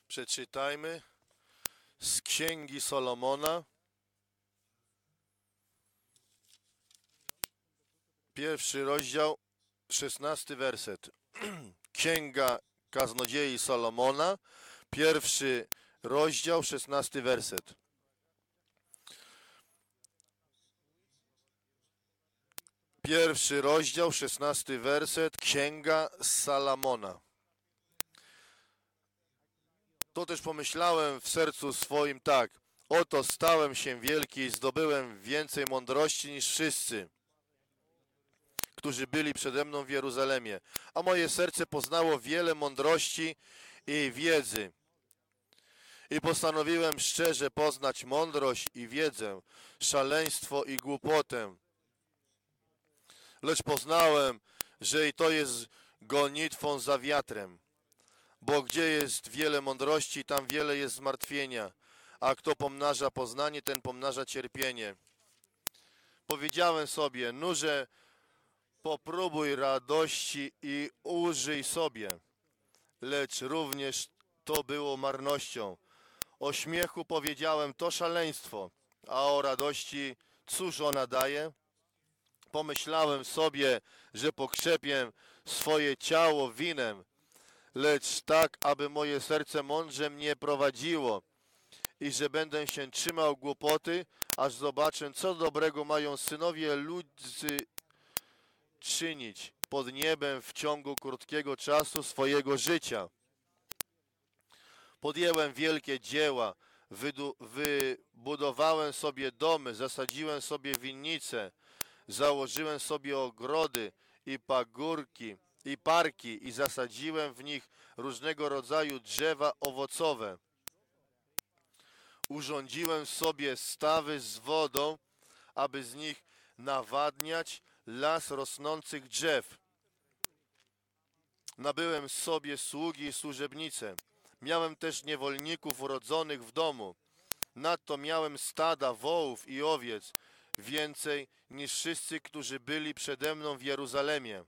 Przeczytajmy z Księgi Solomona, pierwszy rozdział, 16 werset. Księga Kaznodziei Solomona, pierwszy rozdział, 16 werset. Pierwszy rozdział, 16 werset, Księga Salomona. To też pomyślałem w sercu swoim tak. Oto stałem się wielki i zdobyłem więcej mądrości niż wszyscy, którzy byli przede mną w Jeruzalemie. A moje serce poznało wiele mądrości i wiedzy. I postanowiłem szczerze poznać mądrość i wiedzę, szaleństwo i głupotę. Lecz poznałem, że i to jest gonitwą za wiatrem. Bo gdzie jest wiele mądrości, tam wiele jest zmartwienia. A kto pomnaża poznanie, ten pomnaża cierpienie. Powiedziałem sobie, nurze, popróbuj radości i użyj sobie. Lecz również to było marnością. O śmiechu powiedziałem, to szaleństwo, a o radości cóż ona daje? Pomyślałem sobie, że pokrzepię swoje ciało winem, lecz tak, aby moje serce mądrze mnie prowadziło i że będę się trzymał głupoty, aż zobaczę, co dobrego mają synowie ludzy czynić pod niebem w ciągu krótkiego czasu swojego życia. Podjęłem wielkie dzieła, wybudowałem sobie domy, zasadziłem sobie winnice, założyłem sobie ogrody i pagórki i parki i zasadziłem w nich różnego rodzaju drzewa owocowe. Urządziłem sobie stawy z wodą, aby z nich nawadniać las rosnących drzew. Nabyłem sobie sługi i służebnice. Miałem też niewolników urodzonych w domu. Nadto miałem stada wołów i owiec, więcej niż wszyscy, którzy byli przede mną w Jeruzalemie.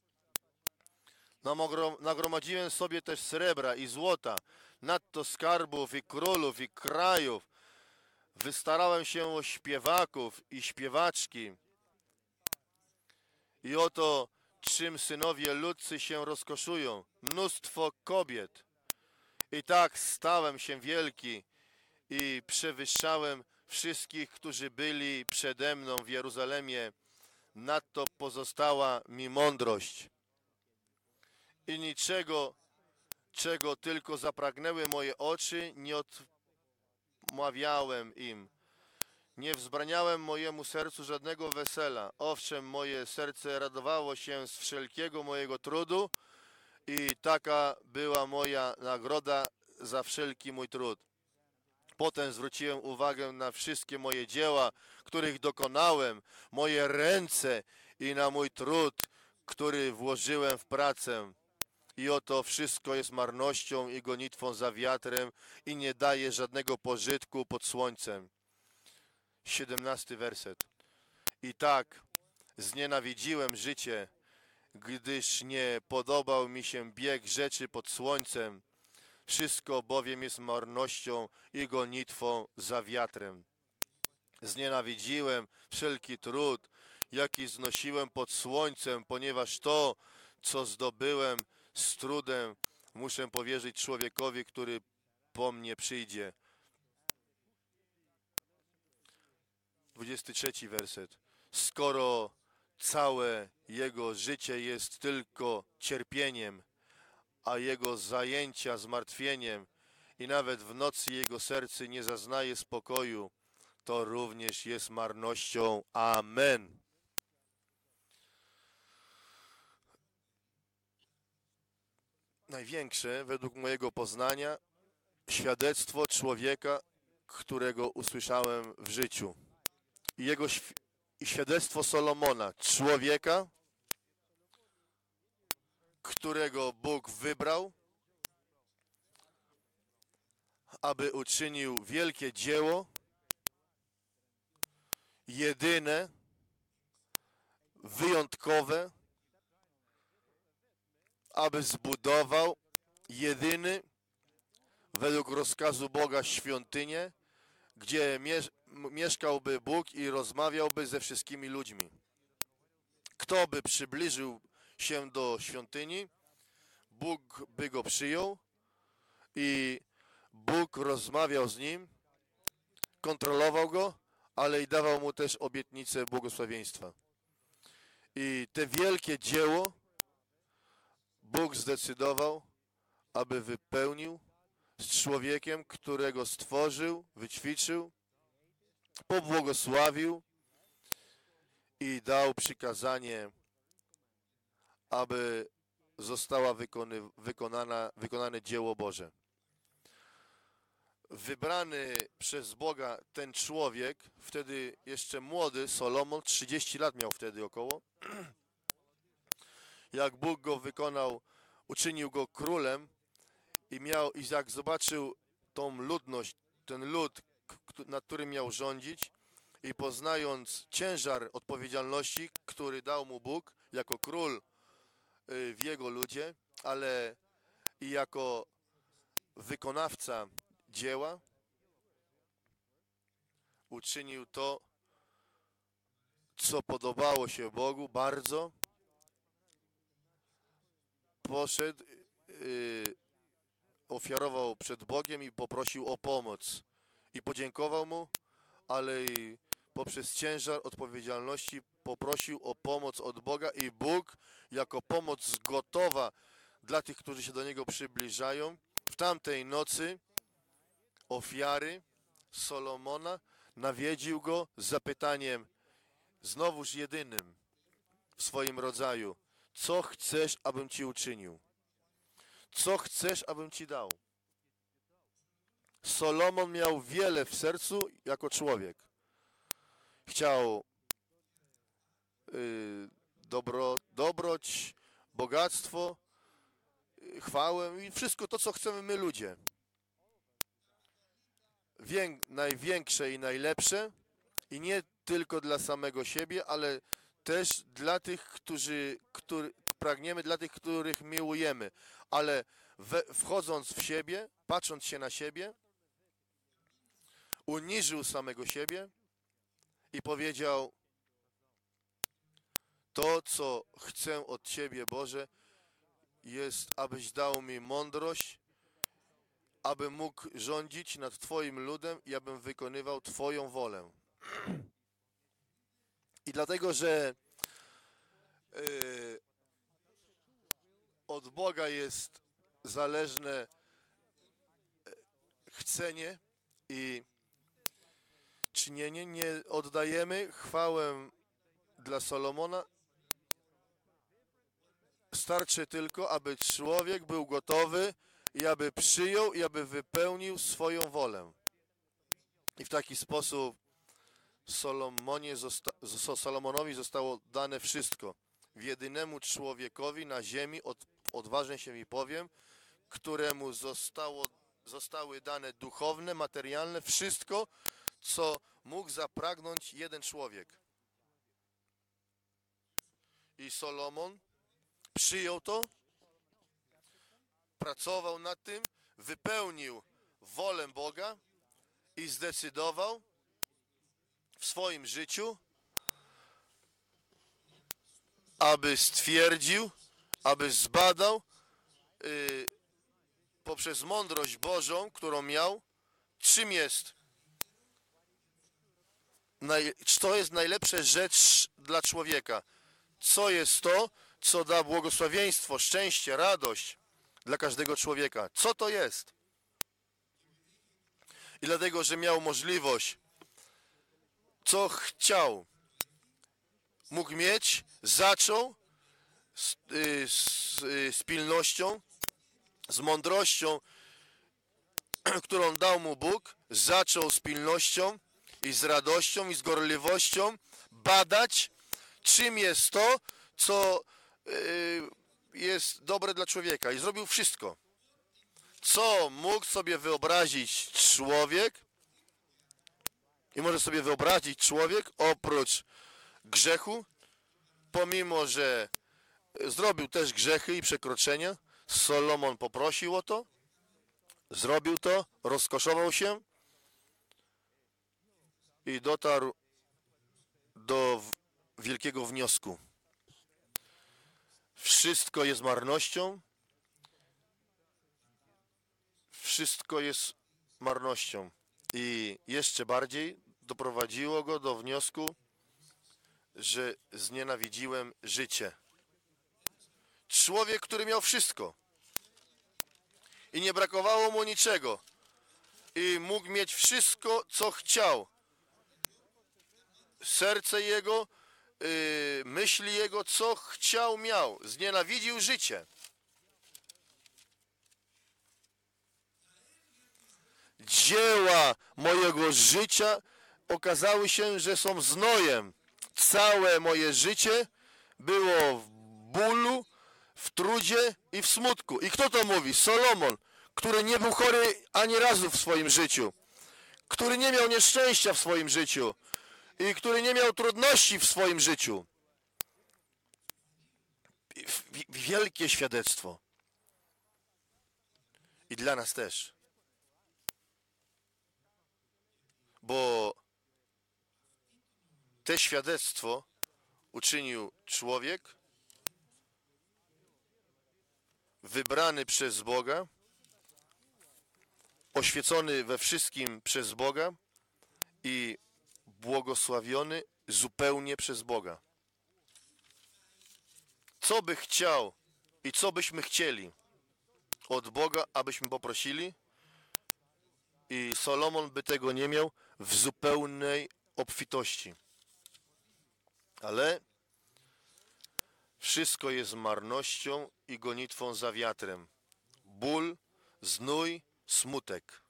Nagromadziłem sobie też srebra i złota, nadto skarbów i królów i krajów. Wystarałem się o śpiewaków i śpiewaczki. I oto czym synowie ludcy się rozkoszują, mnóstwo kobiet. I tak stałem się wielki i przewyższałem wszystkich, którzy byli przede mną w Jeruzalemie. Nadto pozostała mi mądrość. I niczego, czego tylko zapragnęły moje oczy, nie odmawiałem im. Nie wzbraniałem mojemu sercu żadnego wesela. Owszem, moje serce radowało się z wszelkiego mojego trudu i taka była moja nagroda za wszelki mój trud. Potem zwróciłem uwagę na wszystkie moje dzieła, których dokonałem, moje ręce i na mój trud, który włożyłem w pracę. I oto wszystko jest marnością i gonitwą za wiatrem i nie daje żadnego pożytku pod słońcem. 17 werset. I tak znienawidziłem życie, gdyż nie podobał mi się bieg rzeczy pod słońcem. Wszystko bowiem jest marnością i gonitwą za wiatrem. Znienawidziłem wszelki trud, jaki znosiłem pod słońcem, ponieważ to, co zdobyłem z trudem, muszę powierzyć człowiekowi, który po mnie przyjdzie. 23 werset. Skoro całe jego życie jest tylko cierpieniem, a jego zajęcia zmartwieniem i nawet w nocy jego serce nie zaznaje spokoju, to również jest marnością. Amen. Największe, według mojego poznania, świadectwo człowieka, którego usłyszałem w życiu. I świadectwo Solomona, człowieka, którego Bóg wybrał, aby uczynił wielkie dzieło, jedyne, wyjątkowe, aby zbudował jedyny, według rozkazu Boga świątynię, gdzie mieszkałby Bóg i rozmawiałby ze wszystkimi ludźmi. Kto by przybliżył się do świątyni, Bóg by go przyjął i Bóg rozmawiał z nim, kontrolował go, ale i dawał mu też obietnicę błogosławieństwa. I te wielkie dzieło Bóg zdecydował, aby wypełnił z człowiekiem, którego stworzył, wyćwiczył, pobłogosławił i dał przykazanie, aby została wykonane dzieło Boże. Wybrany przez Boga ten człowiek, wtedy jeszcze młody, Solomon, 30 lat miał wtedy około, jak Bóg go wykonał, uczynił go królem i jak zobaczył tą ludność, ten lud, nad którym miał rządzić i poznając ciężar odpowiedzialności, który dał mu Bóg jako król w jego ludzie, ale i jako wykonawca dzieła, uczynił to, co podobało się Bogu bardzo. Poszedł, ofiarował przed Bogiem i poprosił o pomoc. I podziękował mu, ale i poprzez ciężar odpowiedzialności poprosił o pomoc od Boga i Bóg jako pomoc gotowa dla tych, którzy się do Niego przybliżają. W tamtej nocy ofiary Solomona nawiedził go z zapytaniem, znowuż jedynym w swoim rodzaju: co chcesz, abym Ci uczynił? Co chcesz, abym Ci dał? Solomon miał wiele w sercu jako człowiek. Chciał dobroć, bogactwo, chwałę i wszystko to, co chcemy my ludzie. Największe i najlepsze i nie tylko dla samego siebie, ale też dla tych, pragniemy, dla tych, których miłujemy. Ale wchodząc w siebie, patrząc się na siebie, uniżył samego siebie i powiedział: to, co chcę od Ciebie, Boże, jest, abyś dał mi mądrość, abym mógł rządzić nad Twoim ludem i abym wykonywał Twoją wolę. I dlatego, że od Boga jest zależne chcenie i czynienie, nie oddajemy chwałę dla Solomona. Starczy tylko, aby człowiek był gotowy i aby przyjął i aby wypełnił swoją wolę. I w taki sposób Solomonowi zostało dane wszystko. Jedynemu człowiekowi na ziemi, odważnie się mi powiem, któremu zostały dane duchowne, materialne, wszystko, co mógł zapragnąć jeden człowiek. I Solomon przyjął to, pracował nad tym, wypełnił wolę Boga i zdecydował w swoim życiu, aby stwierdził, aby zbadał poprzez mądrość Bożą, którą miał, czym jest, co jest najlepsza rzecz dla człowieka, co jest to, co da błogosławieństwo, szczęście, radość dla każdego człowieka. Co to jest? I dlatego, że miał możliwość, co chciał, mógł mieć, zaczął z pilnością, z mądrością, którą dał mu Bóg, zaczął z pilnością i z radością i z gorliwością badać, czym jest to, co jest dobre dla człowieka. I zrobił wszystko, co mógł sobie wyobrazić człowiek i może sobie wyobrazić człowiek oprócz grzechu, pomimo że zrobił też grzechy i przekroczenia. Solomon poprosił o to zrobił to, rozkoszował się i dotarł do wielkiego wniosku. Wszystko jest marnością. Wszystko jest marnością. I jeszcze bardziej doprowadziło go do wniosku, że znienawidziłem życie. Człowiek, który miał wszystko i nie brakowało mu niczego i mógł mieć wszystko, co chciał. Serce jego, myśli jego, co chciał, miał. Znienawidził życie. Dzieła mojego życia okazały się, że są znojem. Całe moje życie było w bólu, w trudzie i w smutku. I kto to mówi? Solomon, który nie był chory ani razu w swoim życiu, który nie miał nieszczęścia w swoim życiu i który nie miał trudności w swoim życiu. Wielkie świadectwo. I dla nas też. Bo te świadectwo uczynił człowiek wybrany przez Boga, oświecony we wszystkim przez Boga i błogosławiony zupełnie przez Boga. Co by chciał i co byśmy chcieli od Boga, abyśmy poprosili, i Solomon by tego nie miał w zupełnej obfitości. Ale wszystko jest marnością i gonitwą za wiatrem. Ból, znój, smutek.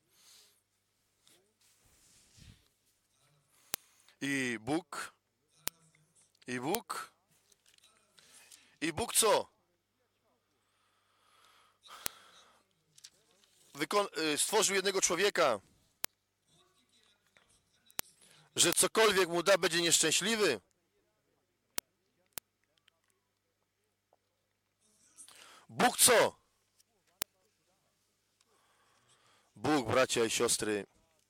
I Bóg co? Stworzył jednego człowieka, że cokolwiek mu da, będzie nieszczęśliwy. Bóg co? Bóg, bracia i siostry,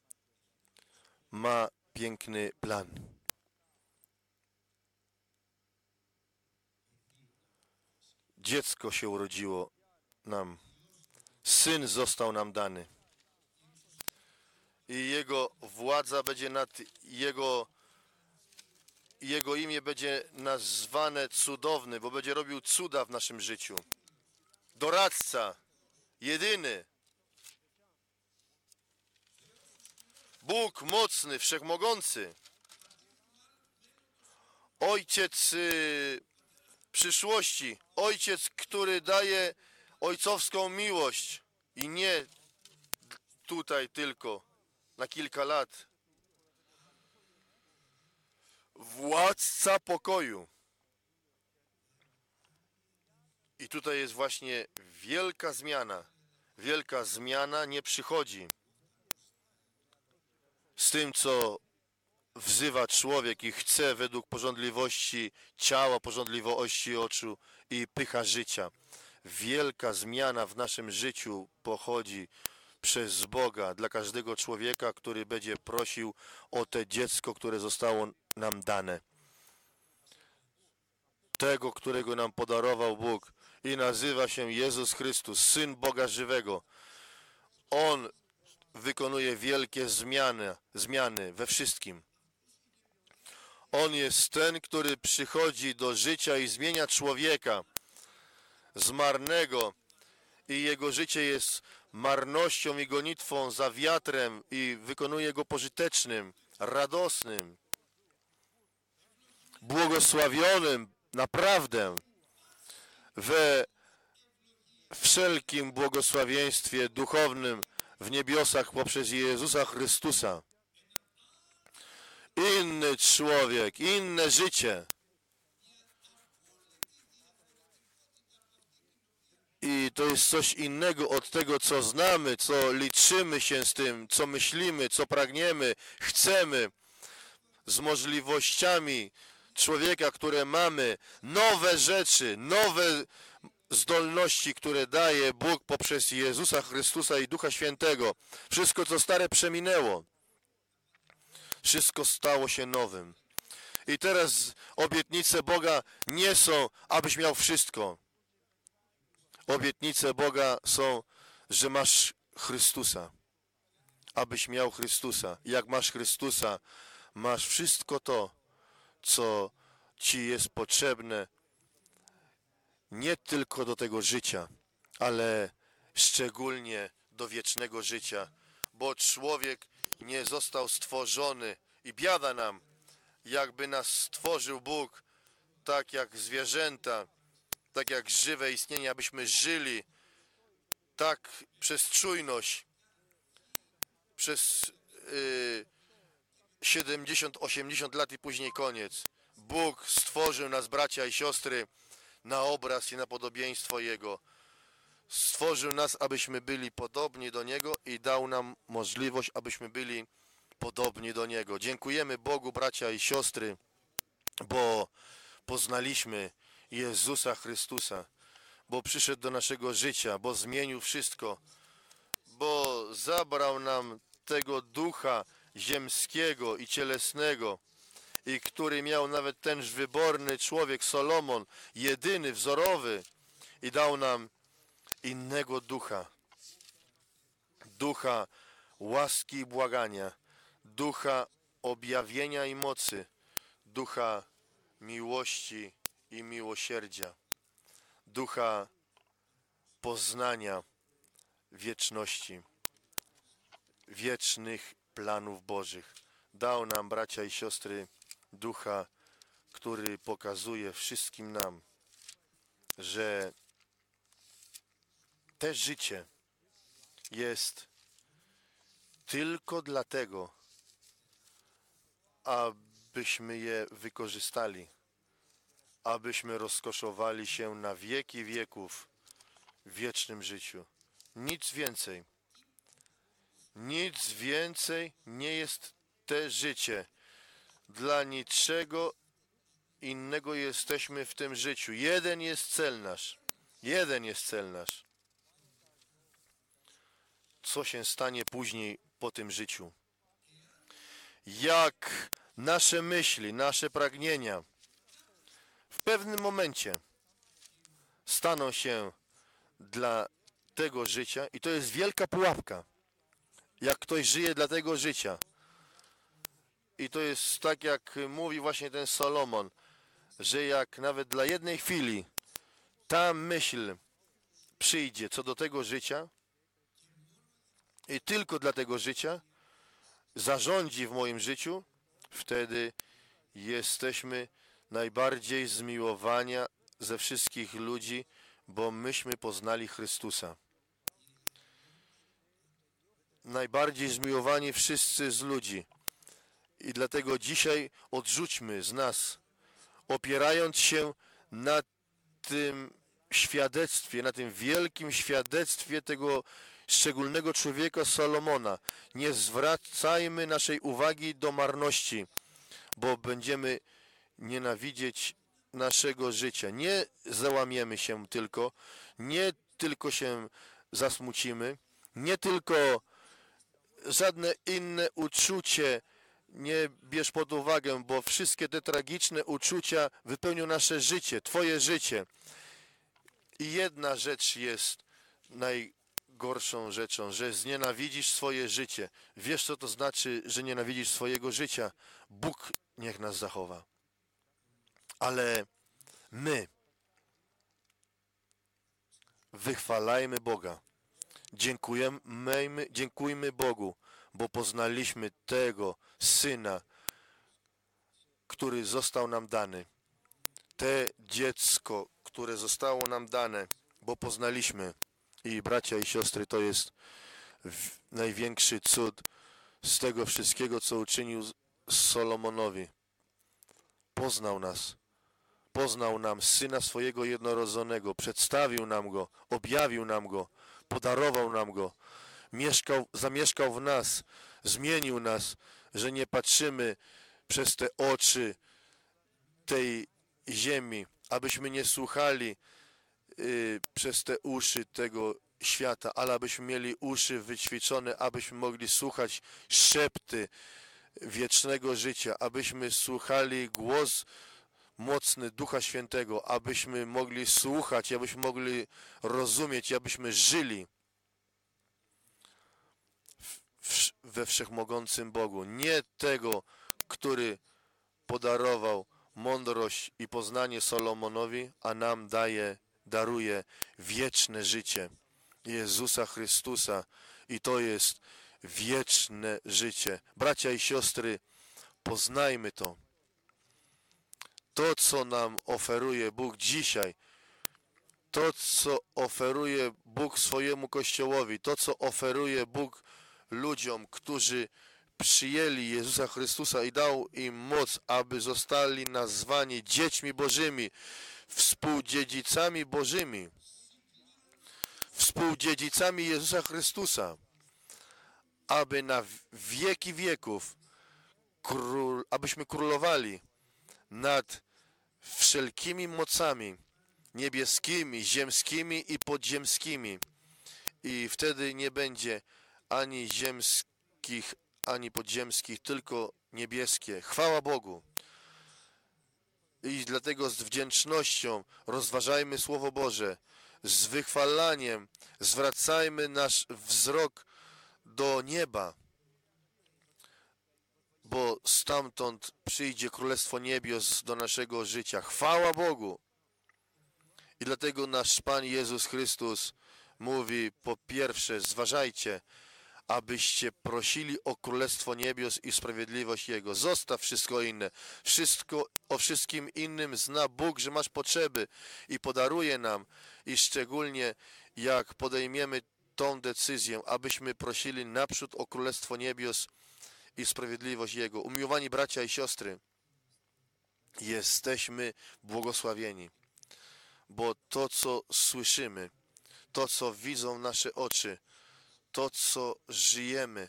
ma piękny plan. Dziecko się urodziło nam. Syn został nam dany. I Jego władza będzie nad Jego imię będzie nazwane cudowny, bo będzie robił cuda w naszym życiu. Doradca, jedyny. Bóg mocny, wszechmogący. Ojciec przyszłości. Ojciec, który daje ojcowską miłość. I nie tutaj tylko na kilka lat. Władca pokoju. I tutaj jest właśnie wielka zmiana. Wielka zmiana nie przychodzi z tym, co wzywa człowiek i chce według pożądliwości ciała, pożądliwości oczu i pycha życia. Wielka zmiana w naszym życiu pochodzi przez Boga dla każdego człowieka, który będzie prosił o to dziecko, które zostało nam dane. Tego, którego nam podarował Bóg i nazywa się Jezus Chrystus, Syn Boga żywego. On wykonuje wielkie zmiany we wszystkim. On jest ten, który przychodzi do życia i zmienia człowieka z marnego i jego życie jest marnością i gonitwą za wiatrem i wykonuje go pożytecznym, radosnym, błogosławionym, naprawdę, we wszelkim błogosławieństwie duchownym w niebiosach poprzez Jezusa Chrystusa. Inny człowiek, inne życie. I to jest coś innego od tego, co znamy, co liczymy się z tym, co myślimy, co pragniemy, chcemy, z możliwościami człowieka, które mamy, nowe rzeczy, nowe zdolności, które daje Bóg poprzez Jezusa Chrystusa i Ducha Świętego. Wszystko, co stare, przeminęło. Wszystko stało się nowym. I teraz obietnice Boga nie są, abyś miał wszystko. Obietnice Boga są, że masz Chrystusa. Abyś miał Chrystusa. Jak masz Chrystusa, masz wszystko to, co ci jest potrzebne, nie tylko do tego życia, ale szczególnie do wiecznego życia, bo człowiek nie został stworzony i biada nam, jakby nas stworzył Bóg, tak jak zwierzęta, tak jak żywe istnienie, abyśmy żyli tak przez czujność, przez 70-80 lat i później koniec. Bóg stworzył nas, bracia i siostry, na obraz i na podobieństwo Jego. Stworzył nas, abyśmy byli podobni do Niego i dał nam możliwość, abyśmy byli podobni do Niego. Dziękujemy Bogu, bracia i siostry, bo poznaliśmy Jezusa Chrystusa, bo przyszedł do naszego życia, bo zmienił wszystko, bo zabrał nam tego ducha ziemskiego i cielesnego, i który miał nawet tenż wyborny człowiek Solomon, jedyny, wzorowy, i dał nam innego ducha. Ducha łaski i błagania, ducha objawienia i mocy, ducha miłości i miłosierdzia, ducha poznania wieczności, wiecznych planów Bożych. Dał nam, bracia i siostry, ducha, który pokazuje wszystkim nam, że te życie jest tylko dlatego, abyśmy je wykorzystali, abyśmy rozkoszowali się na wieki wieków w wiecznym życiu. Nic więcej. Nic więcej nie jest te życie. Dla niczego innego jesteśmy w tym życiu. Jeden jest cel nasz. Jeden jest cel nasz. Co się stanie później po tym życiu? Jak nasze myśli, nasze pragnienia w pewnym momencie staną się dla tego życia, i to jest wielka pułapka. Jak ktoś żyje dla tego życia, i to jest tak, jak mówi właśnie ten Solomon, że jak nawet dla jednej chwili ta myśl przyjdzie co do tego życia i tylko dla tego życia zarządzi w moim życiu, wtedy jesteśmy najbardziej zmiłowani ze wszystkich ludzi, bo myśmy poznali Chrystusa. Najbardziej zmiłowani wszyscy z ludzi. I dlatego dzisiaj odrzućmy z nas, opierając się na tym świadectwie, na tym wielkim świadectwie tego szczególnego człowieka Salomona. Nie zwracajmy naszej uwagi do marności, bo będziemy nienawidzieć naszego życia. Nie załamiemy się tylko, nie tylko się zasmucimy, nie tylko żadne inne uczucie nie bierz pod uwagę, bo wszystkie te tragiczne uczucia wypełnią nasze życie, Twoje życie. I jedna rzecz jest najgorszą rzeczą, że znienawidzisz swoje życie. Wiesz, co to znaczy, że nienawidzisz swojego życia? Bóg niech nas zachowa. Ale my wychwalajmy Boga. Dziękujmy Bogu, bo poznaliśmy tego Syna, który został nam dany. Te dziecko, które zostało nam dane, bo poznaliśmy. I bracia i siostry, to jest największy cud z tego wszystkiego, co uczynił Solomonowi. Poznał nas. Poznał nam Syna swojego jednorodzonego, przedstawił nam Go, objawił nam Go, podarował nam Go, zamieszkał w nas, zmienił nas, że nie patrzymy przez te oczy tej ziemi, abyśmy nie słuchali przez te uszy tego świata, ale abyśmy mieli uszy wyćwiczone, abyśmy mogli słuchać szepty wiecznego życia, abyśmy słuchali głos mocny Ducha Świętego, abyśmy mogli słuchać, abyśmy mogli rozumieć, abyśmy żyli we wszechmogącym Bogu. Nie tego, który podarował mądrość i poznanie Solomonowi, a nam daruje wieczne życie Jezusa Chrystusa i to jest wieczne życie. Bracia i siostry, poznajmy to. To, co nam oferuje Bóg dzisiaj, to, co oferuje Bóg swojemu Kościołowi, to, co oferuje Bóg ludziom, którzy przyjęli Jezusa Chrystusa i dał im moc, aby zostali nazwani dziećmi Bożymi, współdziedzicami Bożymi, współdziedzicami Jezusa Chrystusa, aby na wieki wieków abyśmy królowali nad wszelkimi mocami niebieskimi, ziemskimi i podziemskimi. I wtedy nie będzie ani ziemskich, ani podziemskich, tylko niebieskie. Chwała Bogu. I dlatego z wdzięcznością rozważajmy Słowo Boże. Z wychwalaniem zwracajmy nasz wzrok do nieba, bo stamtąd przyjdzie Królestwo Niebios do naszego życia. Chwała Bogu! I dlatego nasz Pan Jezus Chrystus mówi, po pierwsze, zważajcie, abyście prosili o Królestwo Niebios i sprawiedliwość Jego. Zostaw wszystko inne. O wszystkim innym zna Bóg, że masz potrzeby i podaruje nam. I szczególnie jak podejmiemy tą decyzję, abyśmy prosili naprzód o Królestwo Niebios i sprawiedliwość Jego. Umiłowani bracia i siostry, jesteśmy błogosławieni, bo to, co słyszymy, to, co widzą nasze oczy, to, co żyjemy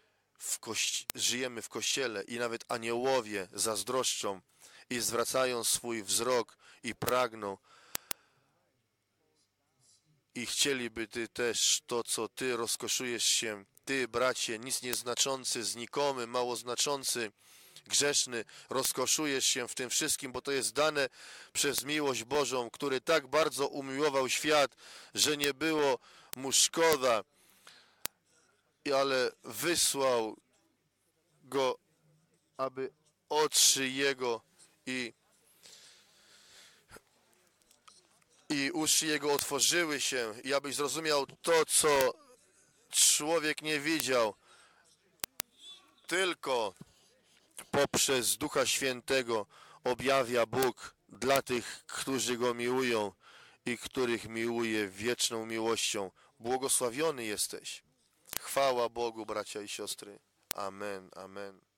w Kościele i nawet aniołowie zazdroszczą i zwracają swój wzrok i pragną i chcieliby Ty też to, co Ty rozkoszujesz się, Ty, bracie, nic nieznaczący, znikomy, mało znaczący, grzeszny, rozkoszujesz się w tym wszystkim, bo to jest dane przez miłość Bożą, który tak bardzo umiłował świat, że nie było mu szkoda, ale wysłał go, aby oczy jego i uszy jego otworzyły się i abyś zrozumiał to, co człowiek nie widział. Tylko poprzez Ducha Świętego objawia Bóg dla tych, którzy Go miłują i których miłuje wieczną miłością. Błogosławiony jesteś. Chwała Bogu, bracia i siostry. Amen, amen.